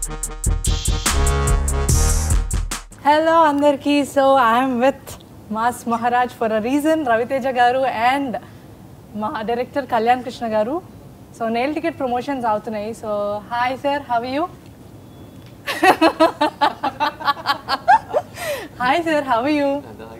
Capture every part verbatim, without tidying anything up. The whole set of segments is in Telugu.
Hello Andarki, so I am with Mas Maharaj for a reason, Ravi Teja garu and ma director Kalyan Krishna garu. So Nela Ticket promotions avutunayi. So hi sir, how are you? Hi sir, how are you?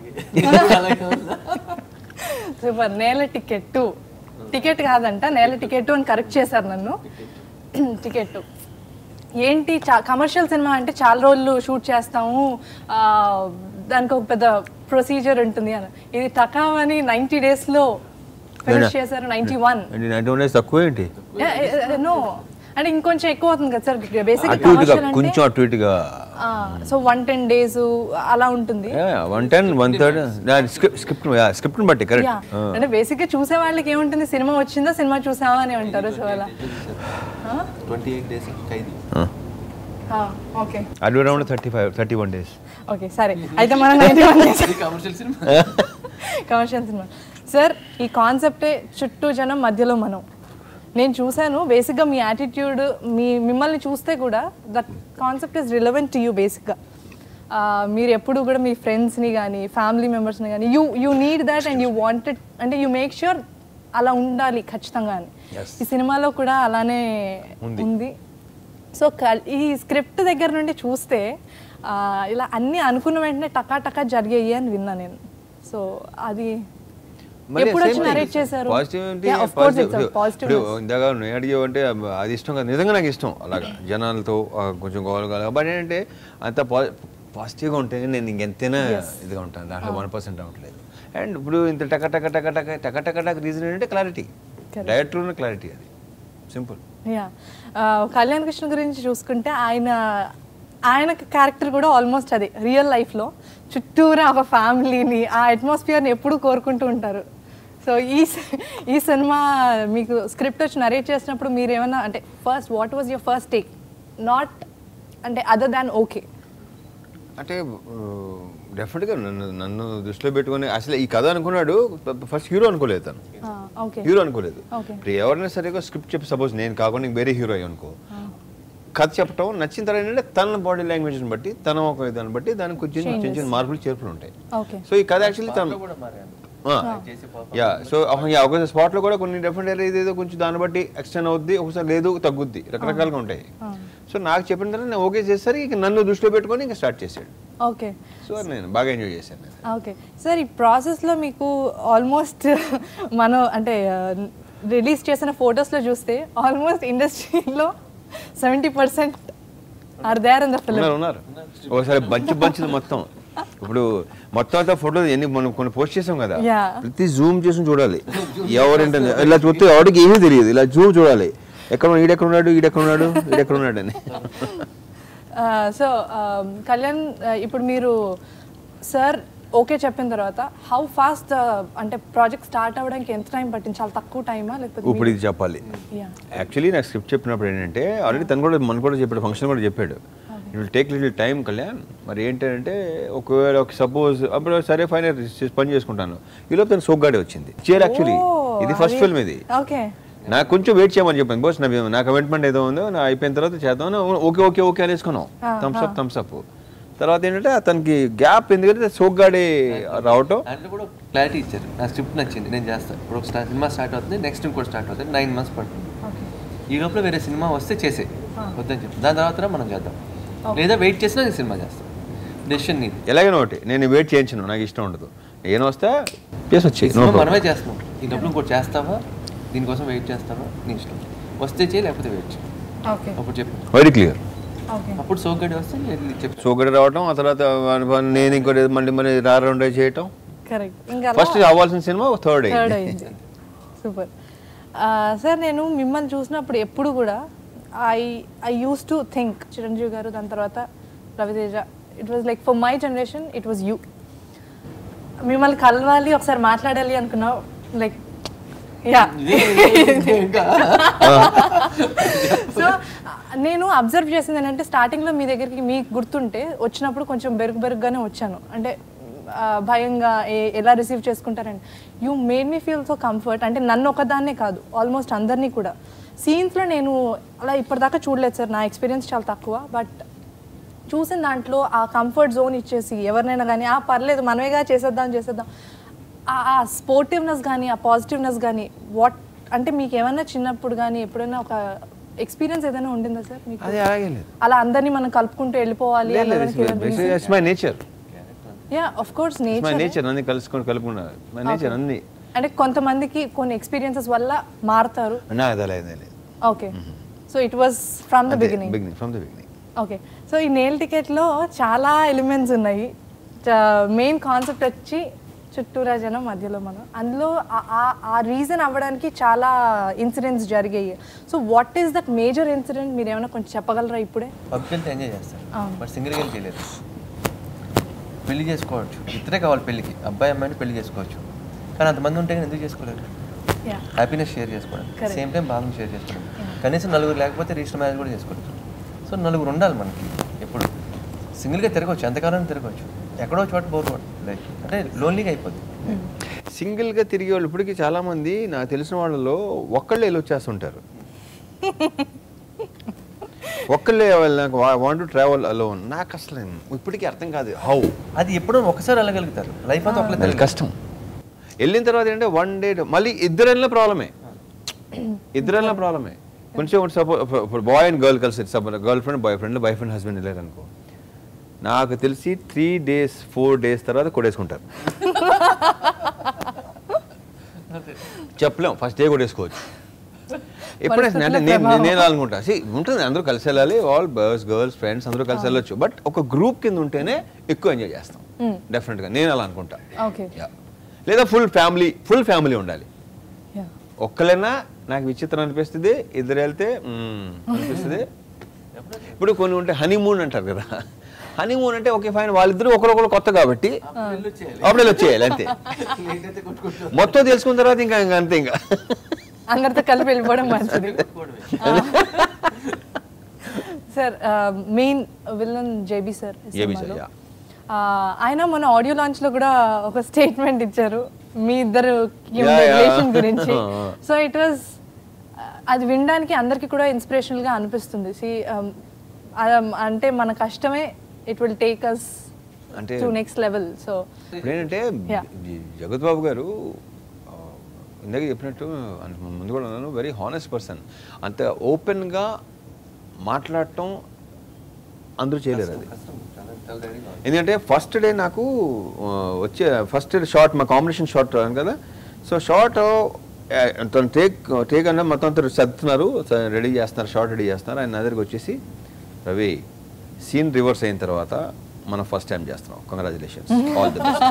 Super. Nela Ticket two. Ticket కాదంట, Nela Ticket two అని కరెక్ట్ చేశారు నన్ను. టికెట్ టూ ఏంటి, చా కమర్షియల్ సినిమా అంటే చాలా రోజులు షూట్ చేస్తాము, దానికి ఒక పెద్ద ప్రొసీజర్ ఉంటుంది అని. ఇది టకామని నైంటీ డేస్లో ఫినిష్ చేశారు. నైంటీ వన్ తక్కువ ఏంటి? నో అంటే ఇంకొంచెం ఎక్కువ అవుతుంది కదా సార్ బేసిక్. కొంచెం అటు ఇటుగా సో వన్ టెన్ డేస్ అలా ఉంటుంది. One ten one third script script బట్టి కరెక్ట్. అంటే బేసిక్ గా చూసే వాళ్ళకి ఏముంటుంది, సినిమా వచ్చిందా సినిమా చూసావా అని అంటారు. సో అలా ఓకే అది around thirty five thirty one days. Okay సరే, అయితే మనం commercial cinema commercial cinema sir. ఈ కాన్సెప్టే చుట్టూ జనం మధ్యలో మనం. నేను చూశాను బేసిక్గా మీ యాటిట్యూడ్, మీ మిమ్మల్ని చూస్తే కూడా that concept is relevant to you. బేసిక్గా మీరు ఎప్పుడు కూడా మీ ఫ్రెండ్స్ని కానీ ఫ్యామిలీ మెంబర్స్ని కానీ you you need that and you wanted, అంటే యూ మేక్ ష్యూర్ అలా ఉండాలి ఖచ్చితంగా అని. ఈ సినిమాలో కూడా అలానే ఉంది. సో ఈ స్క్రిప్ట్ దగ్గర నుండి చూస్తే ఇలా అన్నీ అనుకున్న వెంటనే టకా టకా జరిగాయి అని విన్నా నేను. సో అది ఎప్పుడు వచ్చి నరేట్ చేశారు? ఇందాక అడిగావంటే అది ఇష్టం కదా, నిజంగా నాకు ఇష్టం అలాగా జనాలతో కొంచెం గోలు కాదు. బట్ ఏంటంటే అంత పాజిటివ్గా ఉంటే నేను ఇంకెంతైనా ఇదిగా ఉంటాను, దాంట్లో వన్ పర్సెంట్ అవ్వట్లేదు. అండ్ ఇప్పుడు ఇంత టక టక టక టక టక టక టక రీజన్ ఏంటంటే క్లారిటీ, డైరెక్టర్ ఉన్న క్లారిటీ, అది సింపుల్. యా కళ్యాణ్ కృష్ణ గురించి చూసుకుంటే ఆయన ఆయన క్యారెక్టర్ కూడా ఆల్మోస్ట్ అది రియల్ లైఫ్లో చుట్టూరా ఒక ఫ్యామిలీని, ఆ అట్మాస్ఫియర్ని ఎప్పుడూ కోరుకుంటూ ఉంటారు. సో ఈ ఈ సినిమా మీకు స్క్రిప్ట్ వచ్చి నరేట్ చేసినప్పుడు మీరు ఏమన్నా అంటే first what was your first take, not అంటే అదర్ దాన్ ఓకే అంటే డెఫినెట్గా నన్ను నన్ను దృష్టిలో పెట్టుకుని అసలు ఈ కథ అనుకున్నాడు. ఫస్ట్ హీరో అనుకోలేదు, తను హీరో అనుకోలేదు. ఇప్పుడు ఎవరైనా సరిగా స్క్రిప్ట్ చెప్పి సపోజ్ నేను కాకుండా వేరే హీరో అయ్యి అనుకో, కథ చెప్పడం నచ్చిన తర్వాత ఏంటంటే తన బాడీ లాంగ్వేజ్ని బట్టి తన ఒక దాన్ని బట్టి దానికి కొంచెం చిన్న చిన్న మార్పులు చేర్పులు ఉంటాయి. సో ఈ కథ యాక్చువల్లీ తను యా సో ఒక స్పాట్లో కూడా కొన్ని డెఫినెట్ ఏదేదో కొంచెం దాన్ని బట్టి ఎక్స్టెండ్ అవుద్ది, ఒకసారి లేదు తగ్గుద్ది, రకరకాలుగా ఉంటాయి. సో నాకు చెప్పిన తర్వాత నేను ఓకే చేస్తారు, ఇక నన్ను దృష్టిలో పెట్టుకొని ఇంకా స్టార్ట్ చేశాడు. ఓకే సో నేను బాగా ఎంజాయ్ చేశాను. ఓకే సార్, ఈ ప్రాసెస్లో మీకు ఆల్మోస్ట్ మనం అంటే రిలీజ్ చేసిన ఫొటోస్లో చూస్తే ఆల్మోస్ట్ ఇండస్ట్రీలో seventy percent are there in the film. ఉన్నారు ఒకసారి బంచ్ బంచ్ మొత్తం. ఇప్పుడు మొత్తం అంతా ఫోటోలు ఎన్ని మనం కొన్ని పోస్ట్ చేసాం కదా, ప్రతి జూమ్ చేసి చూడాలి. ఎవరంటే ఇలా చూస్తే ఎవరికి ఏమీ తెలియదు, ఇలా జూమ్ చూడాలి, ఎక్కడ ఈడెక్కడ ఉన్నాడు ఈడెక్కడ ఉన్నాడు ఈడెక్కడ ఉన్నాడు అని. సో కళ్యాణ్, ఇప్పుడు మీరు సార్ ఓకే చెప్పిన తర్వాత హౌ ఫాస్ట్ అంటే ప్రాజెక్ట్ స్టార్ట్ అవ్వడానికి ఎంత టైం పట్టింది? చాలా తక్కువ టైమా లేకపోతే? ఇప్పుడు ఇది చెప్పాలి. యాక్చువల్లీ నాకు స్క్రిప్ట్ చెప్పినప్పుడు ఏంటంటే ఆల్రెడీ తను కూడా మన కూడా చెప్పాడు, ఫంక్షన్ కూడా చెప్పాడు, it will take little time Kalyan. మరి ఏంటంటే ఒకవేళ ఒక సపోజ్ అప్పుడు సరే ఫైన్ పని చేసుకుంటాను, ఈలోపు తను సోగ్గాడే వచ్చింది చేయాలి. యాక్చువల్లీ ఇది ఫస్ట్ ఫిల్మ్, ఇది నాకు కొంచెం వెయిట్ చేయమని చెప్పాను. బోస్ నా నా కమిట్మెంట్ ఏదో ఉందో నా అయిపోయిన తర్వాత చేద్దాం, ఓకే ఓకే ఓకే అనేసుకున్నాం, థమ్స్ అప్ థమ్స్ అప్. తర్వాత ఏంటంటే అతనికి గ్యాప్ ఎందుకంటే సోగ్గాడే రావటం అంటే కూడా క్లారిటీ ఇచ్చారు. నా స్క్రిప్ట్ నచ్చింది, నేను చేస్తాను. ఇప్పుడు ఒక సినిమా స్టార్ట్ అవుతుంది, నెక్స్ట్ ఇంకోటి స్టార్ట్ అవుతుంది, నైన్ మంత్స్ పడుతుంది. ఈ లోపల వేరే సినిమా వస్తే చేసే వద్దని చెప్పి దాని తర్వాత మనం చేద్దాం, లేదా వెయిట్ చేసినా నేను సినిమా చేస్తాను. డెసిషన్ నీది. ఎలాగైనా ఒకటి నేను వెయిట్ చేయించను, నాకు ఇష్టం ఉండదు. నేను వస్తే చేసి వచ్చి మనమే చేస్తున్నాం. ఈ లోపల ఇంకోటి చేస్తావా, దీనికోసం వెయిట్ చేస్తావా, నీ ఇష్టం. వస్తే చేయి, లేకపోతే వెయిట్ చేయి. అప్పుడు చెప్పు, వెరీ క్లియర్. అప్పుడు సోగ్గాడే వస్తే చెప్పు, సోగ్గాడే రావటం, ఆ తర్వాత నేను ఇంకోటి మళ్ళీ మళ్ళీ రా రౌండ్ చేయటం. ఫస్ట్ అవ్వాల్సిన సినిమా థర్డ్ అయింది. Super sir. నేను మిమ్మల్ని చూసినప్పుడు ఎప్పుడు కూడా I I used to think Chiranjeevi garu, దాని తర్వాత Ravi Teja, it was like for my generation it was you. మిమ్మల్ని కలవాలి, ఒకసారి మాట్లాడాలి అనుకున్నావు. లైక్ యా సో నేను అబ్జర్వ్ చేసింది ఏంటంటే స్టార్టింగ్లో మీ దగ్గరికి మీకు గుర్తుంటే వచ్చినప్పుడు కొంచెం బెరుగు బెరుగుగానే వచ్చాను, అంటే భయంగా ఎలా రిసీవ్ చేసుకుంటారండి. You made me feel so comfort. అంటే నన్ను ఒకదాన్నే కాదు, ఆల్మోస్ట్ అందరినీ కూడా సీన్స్లో నేను అలా ఇప్పటిదాకా చూడలేదు సార్, నా ఎక్స్పీరియన్స్ చాలా తక్కువ. బట్ చూసిన దాంట్లో ఆ కంఫర్ట్ జోన్ ఇచ్చేసి ఎవరినైనా కానీ ఆ పర్లేదు మనమేగా చేసేద్దాం చేసేద్దాం ఆ స్పోర్టివ్నెస్ కానీ ఆ పాజిటివ్నెస్ కానీ వాట్ అంటే మీకు ఏమైనా చిన్నప్పుడు కానీ ఎప్పుడైనా ఒక ఎక్స్పీరియన్స్ ఏదైనా ఉండిందా సార్ మీకు? అది అలాగే లేదు, అలా అందరినీ మనం కలుపుకుంటూ వెళ్ళిపోవాలి. My nature. Yeah of course nature, my nature అన్ని కలుసుకొని కలుపుకున్నా మై నేచర్ అన్ని. అంటే కొంతమందికి కొన్ని ఎక్స్పీరియన్సెస్ వల్ల మారుతారు. నా అది అలా లేదు. Okay, so it was from the beginning. Beginning from the beginning. Okay, so ఈ నేల్ టికెట్లో చాలా ఎలిమెంట్స్ ఉన్నాయి. మెయిన్ కాన్సెప్ట్ వచ్చి చుట్టూరా జనం మధ్యలో మనం, అందులో ఆ రీజన్ అవ్వడానికి చాలా ఇన్సిడెంట్స్ జరిగాయి. So what is that major incident మీరు ఏమైనా కొంచెం చెప్పగలరా? ఇప్పుడే పబ్కి వెళ్తే ఎంజాయ్ చేస్తారు, బట్ సింగిల్గా వెళ్తే చేయలేదు. పెళ్లి చేసుకోవచ్చు, ఇద్దరే కావాలి పెళ్ళికి, అబ్బాయి అమ్మాయిని పెళ్లి చేసుకోవచ్చు. కానీ అంతమంది ఉంటే ఎందుకు చేసుకోలేదు? హ్యాపీనెస్ షేర్ చేసుకోవడం, సేమ్ టైం బాగా షేర్ చేసుకోవడం. కనీసం నలుగురు లేకపోతే రిజిస్టర్ మ్యారేజ్ కూడా చేసుకోవచ్చు. సో నలుగురు ఉండాలి మనకి. ఎప్పుడు సింగిల్గా తిరగవచ్చు, ఎంతకాలం తిరగవచ్చు, ఎక్కడో చోట బోర్ లైక్ అంటే లోన్లీగా అయిపోద్ది. సింగిల్గా తిరిగే వాళ్ళు ఇప్పటికీ చాలామంది నాకు తెలిసిన వాళ్ళలో ఒక్కళ్ళే వెళ్ళి వచ్చేస్తుంటారు. ఒక్కళ్ళే నాకు వాంట్ టు ట్రావెల్ అలోన్. నాకు అసలు ఇప్పటికీ అర్థం కాదు హౌ. అది ఎప్పుడో ఒకసారి వెళ్ళగలుగుతారు, లైఫ్ అంతా ఒకళ్ళే కష్టం. వెళ్ళిన తర్వాత ఏంటంటే వన్ డే మళ్ళీ ఇద్దరు వెళ్ళిన ప్రాబ్లమే, ఇద్దరు వెళ్ళిన ప్రాబ్లమే. కొంచెం సపోజ్ బాయ్ అండ్ గర్ల్ కలిసి suppose girlfriend boyfriend boyfriend husband వెళ్ళారు అనుకో, నాకు తెలిసి త్రీ డేస్ ఫోర్ డేస్ తర్వాత కొడేసుకుంటారు. చెప్పలేం, ఫస్ట్ డే కొట్టేసుకోవచ్చు. ఎప్పుడైనా అంటే నేను నేను అనుకుంటా సి ఉంటుంది, అందరూ కలిసి వెళ్ళాలి, ఆల్ బాయ్స్ గర్ల్స్ ఫ్రెండ్స్ అందరూ కలిసి వెళ్ళొచ్చు. బట్ ఒక గ్రూప్ కింద ఉంటేనే ఎక్కువ ఎంజాయ్ చేస్తాం డెఫినెట్గా, నేను అలా అనుకుంటా. లేదా ఫుల్ ఫ్యామిలీ ఫుల్ ఫ్యామిలీ ఉండాలి. ఒక్కలైనా నాకు విచిత్రం అనిపిస్తుంది, ఇద్దరు వెళ్తే అనిపిస్తుంది. ఇప్పుడు కొన్ని ఉంటే హనీమూన్ అంటారు కదా, హనీమూన్ అంటే ఓకే ఫైన్, వాళ్ళిద్దరూ ఒకరొకరు కొత్త కాబట్టి అప్పుడే వచ్చేయాలి అంతే. మొత్తం తెలుసుకున్న తర్వాత ఇంకా ఇంకా అంతే, ఇంకా అందరితో కలిపి వెళ్ళిపోవడం మంచిది. Sir main villain JB sir, ఆయన మన ఆడియో లాంచ్ లో కూడా ఒక స్టేట్మెంట్ ఇచ్చారు మీ ఇద్దరు రిలేషన్ గురించి. సో ఇట్ వాజ్ అది వినడానికి అందరికి కూడా ఇన్స్పిరేషనల్ గా అనిపిస్తుంది. సి అంటే మన కష్టమే it will take us to next level. So ఏంటంటే జగత్ బాబు గారు ఇందాక చెప్పినట్టు ముందు కూడా ఉన్నాను, వెరీ హానెస్ట్ పర్సన్. అంత ఓపెన్గా మాట్లాడటం అందరూ చేయలేరు. అది ఎందుకంటే ఫస్ట్ డే నాకు వచ్చే ఫస్ట్ షార్ట్ మా కాంబినేషన్ షార్ట్ కదా, సో షార్ట్ తను టేక్ టేక్ అన్న మొత్తం అంతా సర్దుతున్నారు, రెడీ చేస్తున్నారు, షార్ట్ రెడీ చేస్తున్నారు. ఆయన నా దగ్గరికి వచ్చేసి, రవి సీన్ రివర్స్ అయిన తర్వాత మనం ఫస్ట్ టైం చేస్తున్నాం, congratulations, all the best.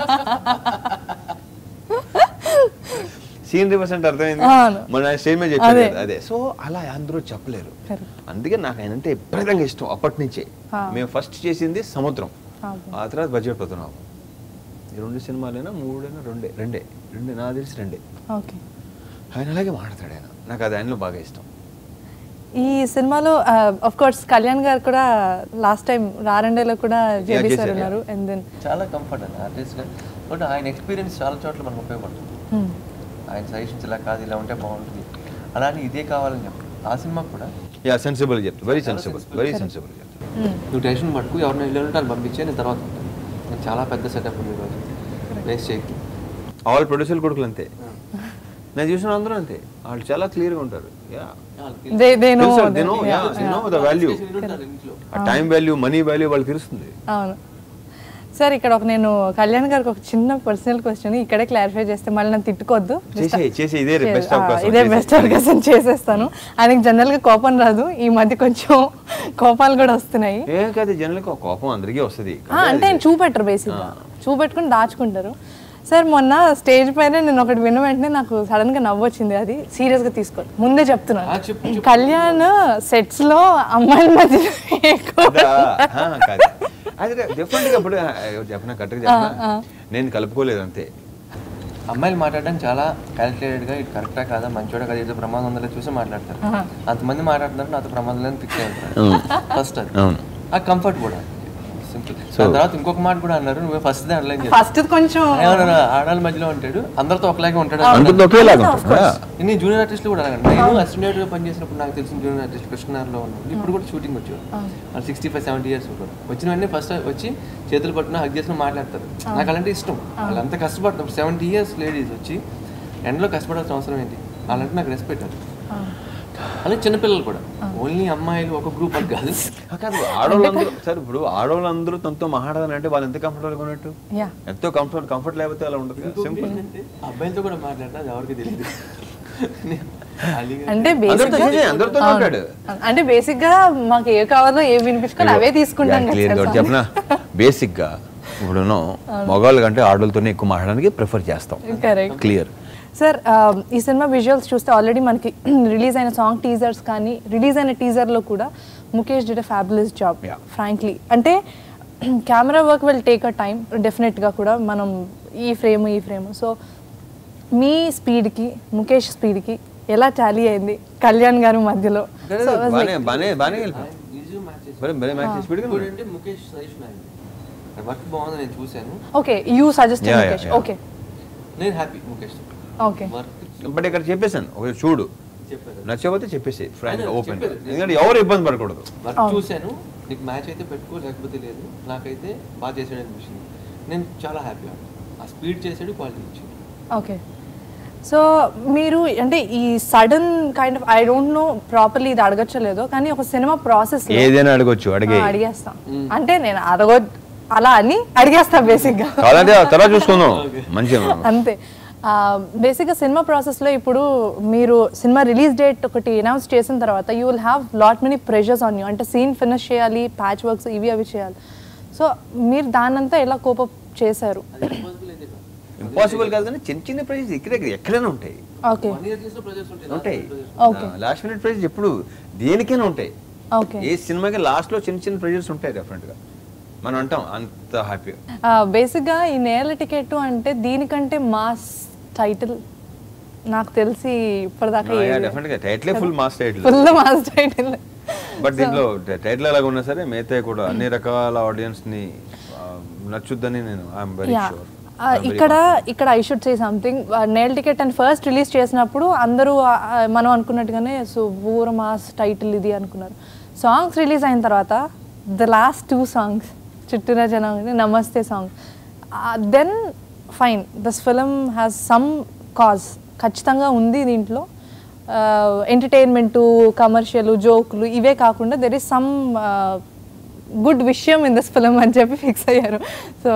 Scene reverse అంటే అర్థమైంది, మన స్టేజ్ మీద చెప్పారు కదా అదే. సో అలా అందరూ చెప్పలేరు, అందుకే నాకు ఆయన అంటే విపరీతంగా ఇష్టం అప్పటి నుంచే. మేము ఫస్ట్ చేసింది సముద్రం, ఆ తర్వాత బడ్జెట్ పోతున్నాం. ఈ రెండు సినిమాలైనా మూడైనా రెండే రెండే రెండే నా తెలిసి రెండే. ఆయన అలాగే మాట్లాడతాడు ఆయన, నాకు అది ఆయనలో బాగా ఇష్టం. ఈ సినిమాలో ఆఫ్ కోర్స్ కళ్యాణ్ గారు కూడా లాస్ట్ టైం రారండేలో కూడా జేబీ సార్ ఉన్నారు. అండ్ దెన్ చాలా కంఫర్ట్ అండి ఆర్టిస్ట్ గా, బట్ ఆయన ఎక్స్పీరియన్స్ చాలా చోట్ల మనకు ఉపయోగపడుతుంది. ఆయన సజెషన్స్ ఇలా కాదు ఇలా ఉంటే బాగుంటుంది, అలానే ఇదే కావాలని చెప్పి ఆ సినిమా కూడా యా సెన్సిబుల్ చెప్తాను, వెరీ సెన్సిబుల్ వెరీ సెన్సిబుల్ చెప్తాను. నువ్వు టెన్షన్ పట్టుకు ఎవరిని ఇల్లు ఉంటాను పంపించే, నేను తర్వాత ఉంటాను. నేను చాలా పెద్ద సెటప్ ఉంది ఈరోజు, వేస్ట్ చేయకు. ఆల్ ప్రొడ్యూసర్ కొడుకులు అంతే, నేను చూసిన అందరూ అంతే, వాళ్ళు చాలా క్లియర్గా ఉంటారు. టైం వాల్యూ మనీ వాల్యూ వాళ్ళకి తెలుస్తుంది. అవును సార్, ఇక్కడ ఒక నేను కళ్యాణ్ గారికి ఒక చిన్న పర్సనల్ క్వశ్చన్ ఇక్కడే క్లారిఫై చేస్తే మళ్ళీ నన్ను తిట్టుకోవద్దు, ఇదే బెస్ట్ అవకాశం చేసేస్తాను. ఆయనకి జనరల్ గా కోపం రాదు, ఈ మధ్య కొంచెం కోపాలు కూడా వస్తున్నాయి. ఏం కాదు, జనరల్ గా కోపం అందరికీ వస్తుంది, అంటే ఆయన చూపెట్టరు, బేసిక్ గా చూపెట్టుకుని దాచుకుంటారు. సార్ మొన్న స్టేజ్ పైన నేను ఒకటి విన్న వెంటనే నాకు సడన్ గా నవ్వు వచ్చింది, అది సీరియస్ గా తీసుకోండి, ముందే చెప్తున్నాను. కళ్యాణ్ సెట్స్ లో అమ్మాయిల మధ్య అదే డిఫరెంట్గా ఇప్పుడు చెప్పిన కరెక్ట్గా చెప్పిన నేను కలుపుకోలేదు అంతే. అమ్మాయిలు మాట్లాడడం చాలా క్యాలిక్యులేటెడ్గా, ఇది కరెక్టా కాదా మంచోడా కదా ఏదో ప్రమాదం ఉందో చూసి మాట్లాడతారు. అంతమంది మాట్లాడుతున్నారు, నాతో ప్రమాదం లేని ఫిక్స్ అవుతారు ఫస్ట్. అది ఆ కంఫర్ట్ కూడా సింపుల్. దాని తర్వాత ఇంకొక మాట కూడా అన్నారు, నువ్వు ఫస్ట్ దే అనలైన్ చేస్తావు, ఫస్ట్ కొంచెం ఆడాల మధ్యలో ఉంటాడు, అందరితో ఒకలాగే ఉంటాడు. నేను జూనియర్ ఆర్టిస్టులు కూడా అలాగండి. నేను అసిస్టెంట్ గా పనిచేసినప్పుడు నాకు తెలిసిన జూనియర్ ఆర్టిస్ట్ కృష్ణార్లో ఉన్నాడు, ఇప్పుడు కూడా షూటింగ్ వచ్చాడు, వాళ్ళు సిక్స్టీ ఫైవ్ సెవెంటీ ఇయర్స్ ఉంటారు. వచ్చిన వెంటనే ఫస్ట్ వచ్చి చేతులు పట్టున హగ్ చేసిన మాట్లాడతారు. నాకు అలాంటి ఇష్టం. వాళ్ళు అంతా కష్టపడతారు. సెవెంటీ ఇయర్స్ లేడీస్ వచ్చి ఎండలో కష్టపడాల్సిన అవసరం ఏంటి? వాళ్ళంటే నాకు రెస్పెక్ట్. అది అలాగే చిన్నపిల్లలు కూడా, ఓన్లీ అమ్మాయిలు ఒక గ్రూప్ అని కాదు. ఆడవాళ్ళందరూ సార్ ఇప్పుడు ఆడవాళ్ళందరూ తనతో మాట్లాడాలంటే వాళ్ళు ఎంత కంఫర్టబుల్ గా ఉన్నట్టు, ఎంతో కంఫర్ట్ కంఫర్ట్ లేకపోతే అలా ఉండదు. సింపుల్. అబ్బాయిలతో కూడా మాట్లాడతా, అది ఎవరికి తెలియదు. అంటే అంటే బేసిక్ గా మాకు ఏ కావాలో ఏ వినిపించుకొని అవే తీసుకుంటాం. చెప్పనా, బేసిక్ గా ఇప్పుడు మగవాళ్ళ కంటే ఆడవాళ్ళతోనే ఎక్కువ మాట్లాడడానికి ప్రిఫర్ చేస్తాం. క్లియర్. సార్ ఈ సినిమా విజువల్స్ చూస్తే ఆల్రెడీ మనకి రిలీజ్ అయిన సాంగ్ టీజర్స్ కానీ రిలీజ్ అయిన టీజర్లో కూడా Mukesh did a fabulous job frankly. అంటే camera work will take a time డెఫినెట్గా కూడా, మనం ఈ ఫ్రేమ్ ఈ ఫ్రేమ్. సో మీ స్పీడ్కి ముఖేష్ స్పీడ్కి ఎలా టాలీ అయింది కళ్యాణ్ గారి మధ్యలో? Okay, you suggest Mukesh. Okay, నేను హ్యాపీ ముఖేష్. ఓకే, బట్ ఇక్కడ చెప్పేసాను, ఓకే చూడు నచ్చకపోతే చెప్పేసి ఫ్రాంక్ ఓపెన్, ఎందుకంటే ఎవరు ఇబ్బంది పడకూడదు. వర్క్ చూశాను, నీకు మ్యాచ్ అయితే పెట్టుకో, లేకపోతే లేదు, నాకైతే బాగా చేసాడు అనిపించింది. నేను చాలా హ్యాపీ. ఆ స్పీడ్ చేసాడు, క్వాలిటీ ఇచ్చాడు. ఓకే, సో మీరు అంటే ఈ sudden kind of I don't know properly ఇది అడగచ్చలేదో కానీ ఒక సినిమా ప్రాసెస్ ఏదైనా అడగొచ్చు, అడిగే అడిగేస్తాం. అంటే నేను అడగ అలా అని అడిగేస్తా బేసిక్ గా, అంతే. బేసిక్ గా సినిమా ప్రాసెస్ లో ఇప్పుడు మీరు సినిమా రిలీజ్ డేట్ ఒకటి అనౌన్స్ చేసిన తర్వాత you will have lot many pressures on you. అంటే సీన్ ఫినిష్ చేయాలి, ప్యాచ్ వర్క్స్ ఇవి అవి చేయాలి. సో మీరు దాన్నంతా ఎలా కోపప్ చేశారు? ఇంపాసిబుల్ కాదు కానీ చిన్న చిన్న ప్రైజెస్ ఇక్కడ ఎక్కడైనా ఉంటాయి. ఓకే, ఉంటాయి. లాస్ట్ మినిట్ ప్రైజెస్ ఎప్పుడు దేనికైనా ఉంటాయి. ఏ సినిమాకి లాస్ట్ లో చిన్న చిన్న ప్రైజెస్ ఉంటాయి డెఫినెట్ గా, మనం అంటాం అంత హ్యాపీ. బేసిక్ గా ఈ నేల టికెట్ అంటే దీనికంటే మాస్ టైటిల్ నాకు తెలిసి ఇప్పటిదాకా full mass title, full mass title. But దీంట్లో టైటిల్ అలాగ ఉన్నా సరే మిగతా కూడా అన్ని రకాల ఆడియన్స్ ని నచ్చుద్దని నేను ఐఎమ్ వెరీ షూర్. ఇక్కడ ఇక్కడ I should say something, Nela ticket అని ఫస్ట్ రిలీజ్ చేసినప్పుడు అందరూ మనం అనుకున్నట్టుగానే సో ఊర మాస్ టైటిల్ ఇది అనుకున్నారు. సాంగ్స్ రిలీజ్ అయిన తర్వాత ద లాస్ట్ టూ సాంగ్స్ చిట్టూరా జనం నమస్తే song, then fine this film has some cause ఖచ్చితంగా ఉంది దీంట్లో. ఎంటర్టైన్మెంటు, కమర్షియల్, జోకులు ఇవే కాకుండా దెర్ ఈస్ సమ్ గుడ్ విషయం ఇన్ దిస్ ఫిలిం అని చెప్పి ఫిక్స్ అయ్యారు. సో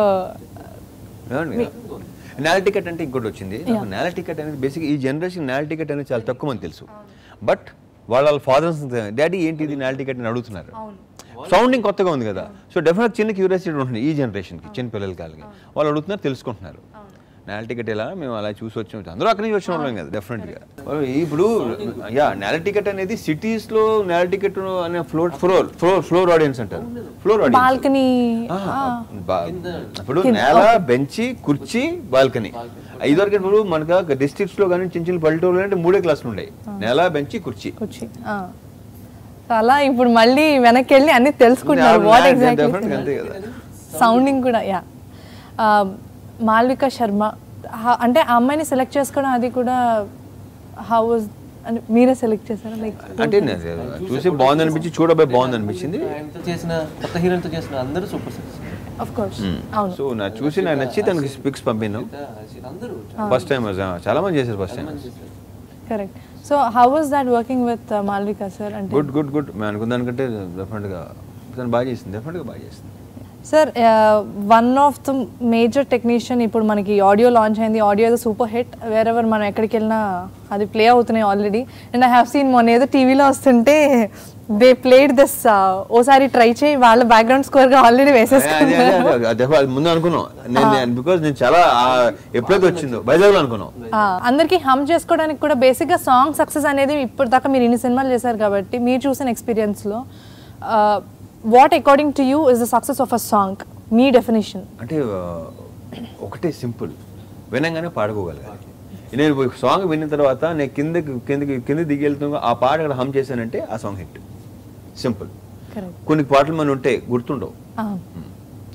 నేల టికెట్ అంటే ఇంకోటి వచ్చింది. నేల టికెట్ అనేది బేసిక్ ఈ జనరేషన్ నేల టికెట్ అనేది చాలా తక్కువ మంది తెలుసు. బట్ వాళ్ళ వాళ్ళ ఫాదర్స్ డాడీ ఏంటి ఇది నేల టికెట్ అని అడుగుతున్నారు. సౌండింగ్ కొత్తగా ఉంది కదా, సో డెఫినెట్ చిన్న క్యూరియాసిటీ ఉంటుంది ఈ జనరేషన్కి, చిన్న పిల్లలకి వాళ్ళకి. వాళ్ళు అడుగుతున్నారు, తెలుసుకుంటున్నారు. నేల టికెట్ ఎలా మేము అలా చూసి వచ్చాము, అందరూ అక్కడి నుంచి వచ్చిన వాళ్ళం కదా డెఫినెట్గా. ఇప్పుడు యా నేల టికెట్ అనేది సిటీస్లో నేల టికెట్ అనే floor floor floor floor audience అంటారు. ఫ్లోర్ ఆడియన్స్ ఇప్పుడు నేల, బెంచి, కుర్చీ, బాల్కనీ. ఇదివరకు ఇప్పుడు మనకు డిస్ట్రిక్ట్స్ లో కానీ చిన్న చిన్న పల్లెటూరులో అంటే మూడే క్లాసులు ఉన్నాయి, నేల, బెంచి, కుర్చీ. అలా ఇప్పుడు మళ్ళీ వెనక్కి వెళ్ళి అన్ని తెలుసుకుంటారు వాట్ ఎగ్జాక్ట్లీ సౌండింగ్ కూడా. యా మాల్విక శర్మ అంటే ఆ అమ్మాయిని సెలెక్ట్ చేసుకోవడం అది కూడా హౌ వాజ్ అంటే మీరే సెలెక్ట్ చేశారా? లైక్ అంటే చూసి బాగుంది అనిపించి చూడబోయి బాగుంది అనిపించింది. చేసిన కొత్త హీరోయిన్తో చేసిన అందరూ సూపర్ సక్సెస్. ఆఫ్ కోర్స్ అవును. సో నా చూసి నాకు నచ్చి తనకి పిక్స్ పంపినాం. ఫస్ట్ టైం చాలా మంది చేశారు first time. Correct. So how was that working with Malvika sir? అంటే గుడ్ గుడ్ గుడ్ మేము అనుకున్న దానికంటే డెఫినెట్గా తను బాగా చేసింది, డెఫినెట్గా బాగా చేసింది. Sir one of the major technician ఇప్పుడు మనకి ఆడియో లాంచ్ అయింది, ఆడియో ఏదో సూపర్ హిట్, వేరెవర్ మనం ఎక్కడికి వెళ్ళినా అది ప్లే అవుతున్నాయి already. And I have seen మొన్న ఏదో టీవీలో వస్తుంటే దే ప్లేడ్ దిస్ ఓసారి ట్రై చేయి వాళ్ళ బ్యాక్గ్రౌండ్ స్కోర్ గా ఆల్రెడీ వేసేసుకున్నారు. ముందు అనుకున్నాం బికాజ్ నేను చాలా ఎప్పుడైతే వచ్చిందో వైజాగ్ అనుకున్నాం. అందరికి హమ్ చేసుకోవడానికి కూడా బేసిక్ గా సాంగ్ సక్సెస్ అనేది ఇప్పుడు దాకా మీరు ఇన్ని సినిమాలు చేశారు కాబట్టి మీరు చూసిన ఎక్స్పీరియన్స్ లో what according to you is the success of a song, మీ డెఫినేషన్? అంటే ఒకటే సింపుల్, వినంగానే పాడుకోగలగాలి. నేను సాంగ్ విన్న తర్వాత నేను కిందకి కిందకి కింద దిగి వెళ్తున్నా ఆ పాట అక్కడ హమ్ చేశానంటే ఆ సాంగ్ హిట్. సింపుల్. కొన్ని పాటలు మనం ఉంటే గుర్తుండవు,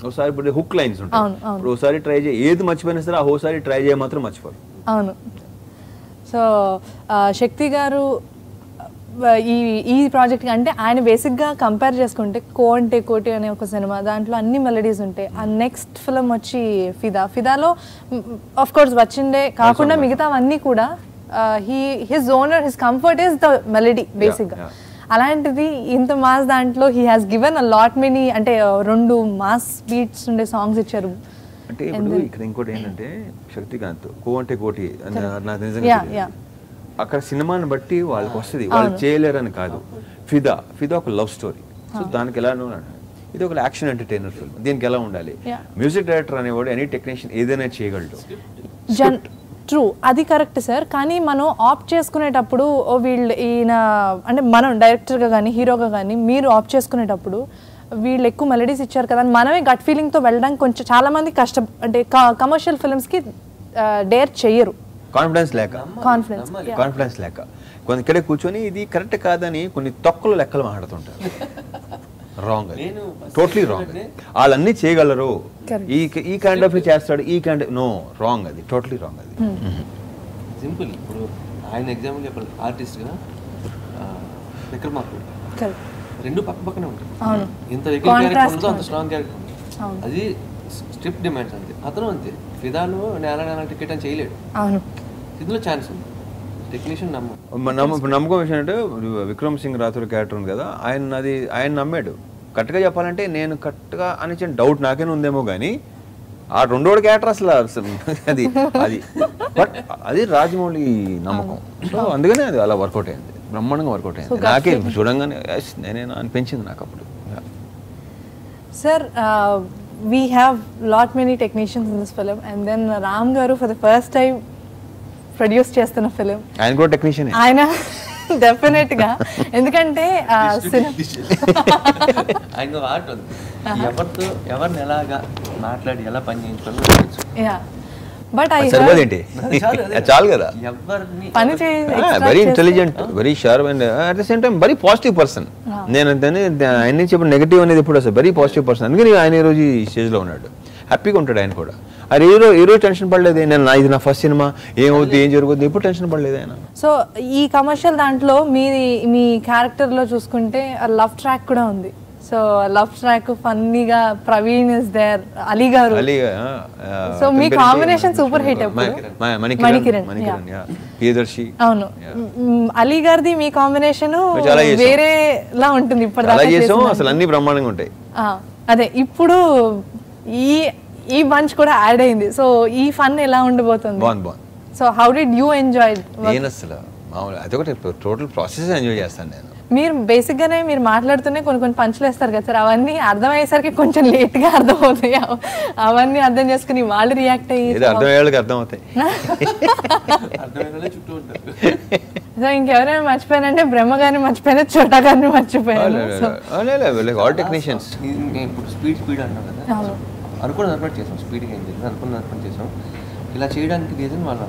ఒకసారి ఇప్పుడు హుక్ లైన్స్ ఉంటాయి, ఇప్పుడు ఒకసారి ట్రై చేయి, ఏది మర్చిపోయినా సరే ఆ ఒకసారి ట్రై చేయ మాత్రం మర్చిపోరు. అవును. సో శక్తి గారు ఈ ఈ ప్రాజెక్ట్ అంటే ఆయన బేసిక్గా కంపేర్ చేసుకుంటే కో అంటే కోటి అనే ఒక సినిమా, దాంట్లో అన్ని మెలడీస్ ఉంటాయి. ఆ నెక్స్ట్ ఫిల్మ్ వచ్చి ఫిదా. ఫిదాలో ఆఫ్ కోర్స్ వచ్చిండే కాకుండా మిగతావన్నీ కూడా he his owner his comfort is the melody బేసిక్గా. అలాంటిది ఇంత మాస్ దాంట్లో he has given a lot many, అంటే రెండు మాస్ బీట్స్ ఉండే సాంగ్స్ ఇచ్చారు. అంటే ఇప్పుడు ఇక్కడ ఇంకోటి ఏంటంటే శక్తికాంత్ కో అంటే కోటి నాకు నిజంగా అక్కడ సినిమాని బట్టి వాళ్ళకి వస్తుంది, వాళ్ళు చేయలేరని కాదు. ఫిదా ఫిదా ఒక లవ్ స్టోరీ, సో దానికి ఎలా ఇది ఒక యాక్షన్ ఎంటర్టైనర్ ఫిల్మ్, దీనికి ఎలా ఉండాలి. మ్యూజిక్ డైరెక్టర్ అనేవాడు ఎనీ టెక్నీషియన్ ఏదైనా చేయగలడు. ట్రూ, అది కరెక్ట్ సార్. కానీ మనం ఆప్ట్ చేసుకునేటప్పుడు వీళ్ళు ఈయన అంటే మనం డైరెక్టర్గా కానీ హీరోగా కానీ మీరు ఆప్ట్ చేసుకునేటప్పుడు వీళ్ళు ఎక్కువ మెలడీస్ ఇచ్చారు కదా అని మనమే గట్ ఫీలింగ్తో వెళ్ళడానికి కొంచెం చాలా మంది కష్టం, అంటే కమర్షియల్ ఫిల్మ్స్కి డేర్ చెయ్యరు, కాన్ఫిడెన్స్ లేక కాన్ఫిడెన్స్ కాన్ఫిడెన్స్ లేక కొన్ని ఇక్కడే కూర్చొని ఇది కరెక్ట్ కాదని కొన్ని తొక్కలు లెక్కలు మాట్లాడుతుంటారు. రాంగ్, అది టోటలీ రాంగ్. వాళ్ళన్నీ చేయగలరు, ఈ ఈ కైండ్ ఆఫ్ చేస్తాడు, ఈ కైండ్ నో రాంగ్, అది టోటలీ రాంగ్. అది సింపుల్. ఇప్పుడు ఆయన ఎగ్జాంపుల్ చెప్పాలి, ఆర్టిస్ట్ కదా విక్రమార్కుడు, రెండు పక్క పక్కనే ఉంటాయి. ఎంత క్యారెక్టర్ ఉందో అంత స్ట్రాంగ్ క్యారెక్టర్ ఉంది. అది స్ట్రిప్ డిమాండ్స్ అంతే. అతను అంతే, ఫిదాలో నేల నేల టికెట్ అని చేయలేడు, ఇందులో ఛాన్స్ ఉంది. టెక్నీషియన్ నమ్మ నమ్మకం విషయం అంటే విక్రమ్ సింగ్ రాథోర్ క్యారెక్టర్ ఉంది కదా, ఆయన అది ఆయన నమ్మాడు. కరెక్ట్గా చెప్పాలంటే నేను కరెక్ట్గా అని డౌట్ నాకేనే ఉందేమో కానీ ఆ రెండోడు క్యారెక్టర్ అసలు అది అది బట్ అది రాజమౌళి నమ్మకం. సో అందుకనే అది అలా వర్కౌట్ అయింది, బ్రహ్మాండంగా వర్కౌట్ అయింది. నాకే చూడంగానే నేనే అనిపించింది నాకు అప్పుడు. Sir we have lot many technicians in this film, and then Ram garu for the first time produce చేస్తున్న ఫిలిం. ఆయన కూడా టెక్నీషియన్, ఆయన డెఫినెట్ గా, ఎందుకంటే ఆయన ఆర్ట్ ఉంది, ఎవరితో ఎవరిని ఎలాగా మాట్లాడి ఎలా పని చేయించుకోవాలి. బట్ ఐ సరిపోదేంటి చాలు కదా. పని చేయాలి, very intelligent, very sharp and at the same time very positive person. నేను ఆయన నుంచి చెప్పిన నెగిటివ్ అనేది ఎప్పుడు వస్తుంది, వెరీ పాజిటివ్ పర్సన్. అందుకని ఆయన ఈ రోజు ఈ స్టేజ్లో ఉన్నాడు, హ్యాపీగా ఉంటాడు ఆయన కూడా. అది ఏ రోజు ఏ రోజు టెన్షన్ పడలేదు, నేను ఇది నా ఫస్ట్ సినిమా ఏమవుతుంది ఏం జరుగుతుంది ఎప్పుడు టెన్షన్ పడలేదు ఆయన. సో ఈ కమర్షియల్ దాంట్లో మీ మీ క్యారెక్టర్లో చూసుకుంటే లవ్ ట్రాక్ కూడా ఉంది. సో లవ్ ట్రాక్ ఫన్నీగా Praveen is there, Ali garu, so మీ combination super hit. Manikiran, Priyadarshi. అవును, అలీ గారిది మీ కాంబినేషన్ వేరేలా ఉంటుంది ఇప్పుడు, అసలు అన్ని బ్రహ్మాండంగా ఉంటాయి. అదే ఇప్పుడు ఈ ఈ బంచ్ కూడా యాడ్ అయింది. సో ఈ ఫన్ ఎలా ఉండబోతుంది? బాగుంది బాగుంది. So how did you enjoy? నేను అసలు మామూలు అదొకటి టోటల్ ప్రాసెస్ ఎంజాయ్ చేస్తాను నేను. మీరు బేసిక్గానే మీరు మాట్లాడుతూనే కొన్ని కొన్ని పంచులు వేస్తారు కదా సార్, అవన్నీ అర్థమయ్యేసరికి కొంచెం లేట్గా అర్థమవుతాయి. అవన్నీ అర్థం చేసుకుని వాళ్ళు రియాక్ట్ అయ్యి అర్థమయ్యేళ్ళకి అర్థమవుతాయి. సో ఇంకెవరైనా మర్చిపోయానంటే బ్రహ్మ గారిని మర్చిపోయినా చోటా గారిని మర్చిపోయాను. టెక్నీషియన్స్ ఇప్పుడు స్పీడ్ స్పీడ్ అన్నాం కదా, అనుకున్న దానిపై చేసాం, స్పీడ్గా ఏం చేసాం అనుకున్న దానిపై చేసాం. ఇలా చేయడానికి రీజన్ వాళ్ళు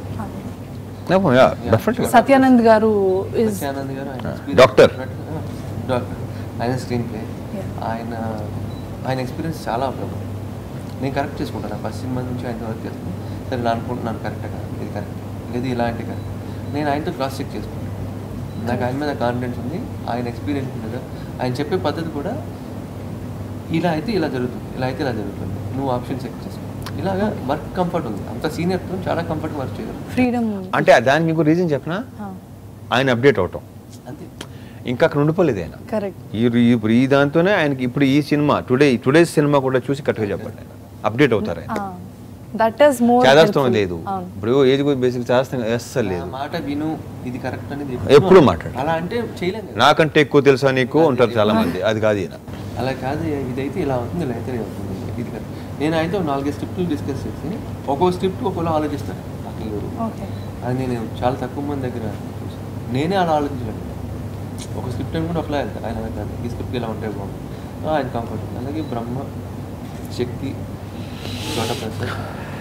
సత్యానంద్ గారు, సత్యానంద్ గారు డాక్టర్ డాక్టర్ ఆయన స్క్రీన్ ప్లే, ఆయన ఆయన ఎక్స్పీరియన్స్ చాలా అప్పుడు నేను కరెక్ట్ చేసుకుంటాను. ఫస్ట్ సినిమా నుంచి ఆయన వర్క్ చేస్తాను, సరే నేను అనుకుంటున్నాను కరెక్టే కదా, ఇది కరెక్ట్ లేదు ఇలాంటి కరెక్ట్, నేను ఆయనతో క్రాస్ చెక్ చేసుకుంటాను. నాకు ఆయన మీద కాన్ఫిడెన్స్ ఉంది, ఆయన ఎక్స్పీరియన్స్ ఉంది, ఆయన చెప్పే పద్ధతి కూడా ఇలా అయితే ఇలా జరుగుతుంది, ఇలా అయితే ఇలా జరుగుతుంది, నువ్వు ఆప్షన్ చెక్ చేసుకో, ఇలాగా వర్క్ కంఫర్ట్ ఉంది. అంత సీనియర్ చాలా కంఫర్ట్ వర్క్ చేయగలరు, ఫ్రీడమ్. అంటే దానికి ఇంకో రీజన్ చెప్పనా, ఆయన అప్డేట్ అవటం అంతే, ఇంకా అక్కడ ఉండిపోలేదు ఆయన. కరెక్ట్. ఇప్పుడు ఈ దాంతోనే ఆయనకి ఇప్పుడు ఈ సినిమా టుడే టుడేస్ సినిమా కూడా చూసి కరెక్ట్గా చెప్పండి, ఆయన అప్డేట్ అవుతారు. ఆయన దట్ ఇస్ మోర్ చాదస్తం లేదు, ఇప్పుడు ఏది బేసిక్ చాదస్తం అస్సలు లేదు. మాట విను, ఇది కరెక్ట్ అనేది ఎప్పుడు మాట్లాడు, అలా అంటే చేయలేదు. నాకంటే ఎక్కువ తెలుసా నీకు ఉంటారు చాలా మంది, అది కాదు ఈయన. అలా కాదు, ఇదైతే ఇలా అవుతుంది, ఇలా అయితే అవుతుంది, ఇది కరెక్ట్. నేను అయితే నాలుగైదు స్క్రిప్ట్లు డిస్కస్ చేసి ఒక్కొక్క స్క్రిప్ట్ ఒక్కొక్కలా ఆలోచిస్తాను. అది నేను చాలా తక్కువ మంది దగ్గర చూసాను, నేనే అలా ఆలోచించలేదు. ఒక స్క్రిప్ట్ అనుకుంటే ఒకలా వెళ్తాను, ఆయన వెళ్తాను ఈ స్క్రిప్ట్ ఇలా ఉంటాయి బాగుంది, ఆయన కంఫర్ట్. అలాగే బ్రహ్మ, శక్తి, చోట ప్రసాద్,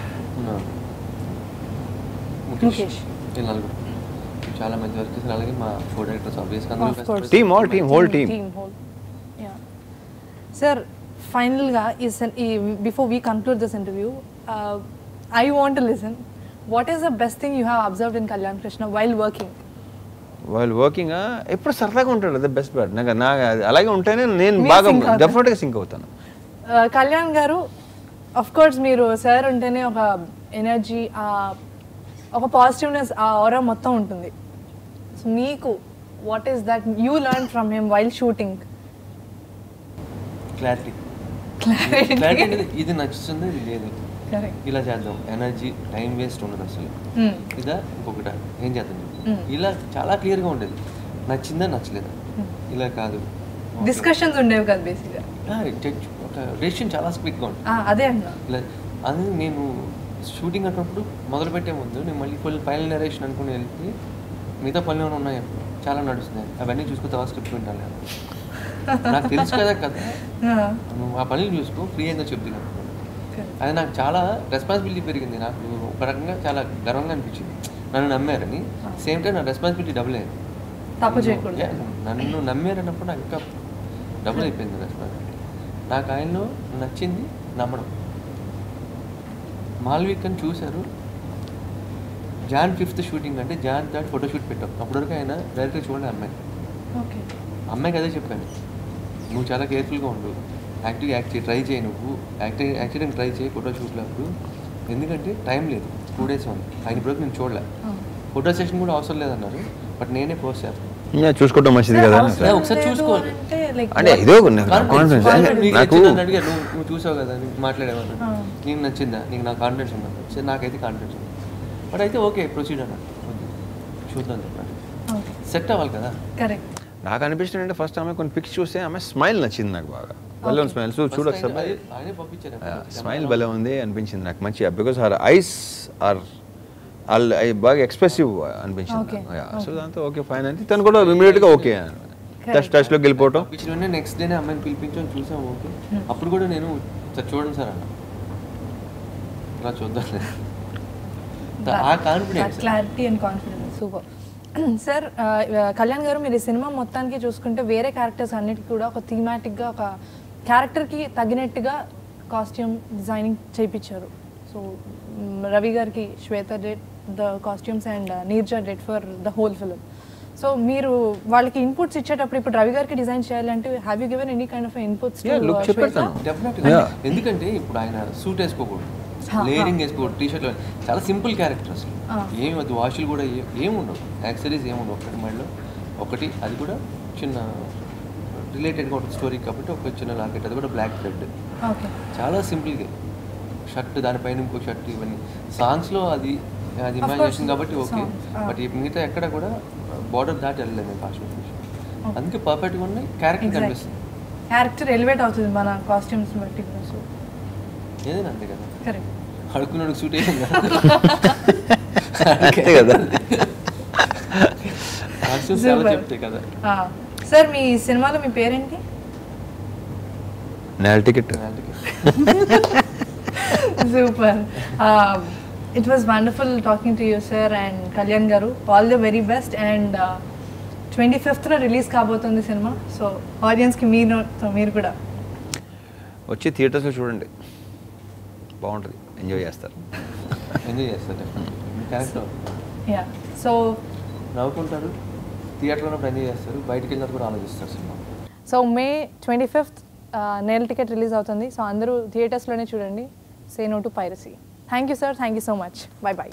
ముఖేష్, ఈ నలుగురు చాలా మంచి వర్క్ చేశారు. అలాగే మా ఫోర్ డైరెక్టర్స్ ఆబ్వియస్గా team all team whole team. Sir ఫైనల్గా ఈ before we conclude this interview I want to listen what is the best thing you have observed in Kalyan Krishna while working? While working ఎప్పుడు సరదాగా ఉంటాడు, అదే బెస్ట్ పార్ట్. నాకు నాకు అలాగే ఉంటేనే నేను బాగా డెఫినెట్గా సింక్ అవుతాను. కళ్యాణ్ గారు ఆఫ్ కోర్స్ మీరు సార్ ఉంటేనే ఒక ఎనర్జీ, ఒక పాజిటివ్నెస్, ఆ ఆరా మొత్తం ఉంటుంది. సో మీకు what is that you learn from him while shooting? Clarity. Clarity అనేది ఇది నచ్చుతుంది, ఇది లేదు, ఇలా చేద్దాం, ఎనర్జీ, టైం వేస్ట్ ఉండదు అసలు. ఇదా ఇంకొకట ఏం చేద్దాం, ఇలా చాలా క్లియర్గా ఉండేది. నచ్చిందా నచ్చలేదా, ఇలా కాదు. డిస్కషన్స్ ఉండేవి కదా బేసిక్గా. ఒక డెసిషన్ చాలా క్విక్గా ఉంటుంది. అదే అన్న ఇలా అది నేను షూటింగ్ అన్నప్పుడు మొదలు పెట్టే ముందు నేను మళ్ళీ ఫుల్ ఫైనల్ నరేషన్ అనుకుని వెళ్తే మిగతా పనులు ఏమైనా ఉన్నాయి చాలా నడుస్తున్నాయి, అవన్నీ చూసుకుని తర్వాత స్క్రిప్ట్ వింటాను. నాకు తెలుసు కదా కదా నువ్వు ఆ పనులు చూసుకో, ఫ్రీ అయిందో చెప్తున్నాను. అది నాకు చాలా రెస్పాన్సిబిలిటీ పెరిగింది. నాకు ఒక రకంగా చాలా గర్వంగా అనిపించింది. నన్ను నమ్మారని, సేమ్ టైం నా రెస్పాన్సిబిలిటీ డబుల్ అయింది. తప్పు చేయకూడదు. నన్ను నమ్మారన్నప్పుడు నాకు ఇంకా డబుల్ అయిపోయింది రెస్పాన్సిబిలిటీ. నాకు ఆయనలో నచ్చింది నమ్మడం. మాల్వికని చూశారు, జాన్ ఫిఫ్త్ షూటింగ్ అంటే జాన్ థర్డ్ ఫోటోషూట్ పెట్టాం. అప్పటివరకు ఆయన డైరెక్ట్గా చూడండి అమ్మాయి అమ్మాయికి అదే చెప్పాను, నువ్వు చాలా కేర్ఫుల్గా ఉండు, యాక్టివ్ యాక్ట్ చేయి, ట్రై చేయి, నువ్వు యాక్టింగ్ యాక్సిడెంట్ ట్రై చేయి ఫోటోషూట్లో అప్పుడు, ఎందుకంటే టైం లేదు, టూ డేస్ ఉంది. ఆయన ఇప్పటివరకు నేను చూడలే, ఫోటో సెషన్ కూడా అవసరం లేదన్నారు, బట్ నేనే పోస్ట్ చేస్తాను. చూసుకోవడం మంచిది కదా, ఒకసారి చూసుకోవాలి. అంటే ఇదో నాకు నువ్వు చూసావు కదా, నీకు మాట్లాడేవాళ్ళు, నీకు నచ్చిందా, నీకు నాకు కాన్ఫిడెన్స్ ఉందా, సరే నాకైతే కాన్ఫిడెన్స్ ఉంది, బట్ అయితే ఓకే ప్రొసీడ్ అన్న, చూద్దాం చెప్పండి, సెట్ అవ్వాలి కదా. నాకు అనిపించింది అంటే ఫస్ట్ ఆమె కొన్ని పిక్స్ చూస్తే ఆమె స్మైల్ నచ్చింది నాకు బాగా, భలే ఉంది స్మైల్. చూడు ఒకసారి స్మైల్ భలే ఉంది అనిపించింది నాకు మంచిగా, బికాస్ హర్ ఐస్ ఆర్ వాళ్ళు బాగా ఎక్స్ప్రెసివ్ అనిపించింది. సో దాంతో ఓకే ఫైన్ అంటే తను కూడా ఇమీడియట్గా ఓకే టచ్ టచ్లోకి వెళ్ళిపోవటం. నెక్స్ట్ డేనే అమ్మాయిని పిలిపించాను, చూసాం ఓకే. అప్పుడు కూడా నేను సార్ చూడండి సార్ అన్న, ఇలా చూద్దాం, ఆ confidence, clarity and confidence. Super sir. Kalyan garu మీరు ఈ సినిమా మొత్తానికి చూసుకుంటే వేరే క్యారెక్టర్స్ అన్నిటికీ కూడా ఒక థీమాటిక్గా ఒక క్యారెక్టర్కి తగినట్టుగా కాస్ట్యూమ్ డిజైనింగ్ చేయించారు. సో రవి గారికి Shweta did the costumes and Neerja did for the whole film. So మీరు వాళ్ళకి ఇన్పుట్స్ ఇచ్చేటప్పుడు ఇప్పుడు రవి గారికి డిజైన్ చేయాలంటే have you given any kind of inputs? ఎందుకంటే ఇప్పుడు ఆయన సూట్ వేసుకోకూడదు, లేయరింగ్ వేసుకోకూడదు, టీ షర్ట్లో చాలా సింపుల్ క్యారెక్టర్ అసలు, ఏమి వద్దు, వాషులు కూడా ఏమి ఉండవు, యాక్సరీస్ ఏమి ఉండవు, ఒకటి మైండ్లో ఒకటి, అది కూడా చిన్న రిలేటెడ్గా ఉంటుంది స్టోరీ కాబట్టి ఒక చిన్న లాకెట్, అది కూడా బ్లాక్ థ్రెడ్, చాలా సింపుల్గా షర్ట్, దానిపైన ఇంకో షర్ట్, ఇవన్నీ సాంగ్స్లో అది అది ఇమాజినేషన్ కాబట్టి ఓకే, బట్ మిగతా ఎక్కడ కూడా బార్డర్ దాటి వెళ్ళలేదు నేను కాస్ట్యూమ్స్, అందుకే పర్ఫెక్ట్గా ఉన్నాయి, క్యారెక్టర్ కనిపిస్తుంది, క్యారెక్టర్ ఎలివేట్ అవుతుంది మన కాస్ట్యూమ్స్ బట్టి. ఏదైనా అంతే కదా, కరెక్ట్, అడుక్కున్నాడు సూట్ అయ్యింది కదా, కాస్ట్యూమ్స్ చాలా చెప్తాయి కదా. సార్ మీ సినిమాలో మీ పేరేంటి? Nela ticket. Super. It was wonderful talking to you sir and Kalyan garu. All the very best. And twenty ఫిఫ్త్న రిలీజ్ కాబోతుంది సినిమా, సో ఆడియన్స్కి మీరు మీరు కూడా వచ్చి థియేటర్స్లో చూడండి, బాగుంటుంది, ఎంజాయ్ చేస్తారు. ఎంజాయ్ చేస్తారు యా. సో నవ్వుకుంటారు, థియేటర్లో ఉన్నప్పుడు ఎంజాయ్ చేస్తారు, బయటికి వెళ్ళినప్పుడు కూడా ఆలోచిస్తారు cinema. So May twenty fifth Nela ticket release అవుతుంది, సో అందరూ థియేటర్స్లోనే చూడండి. Say no to piracy. Thank you sir, thank you so much, bye by.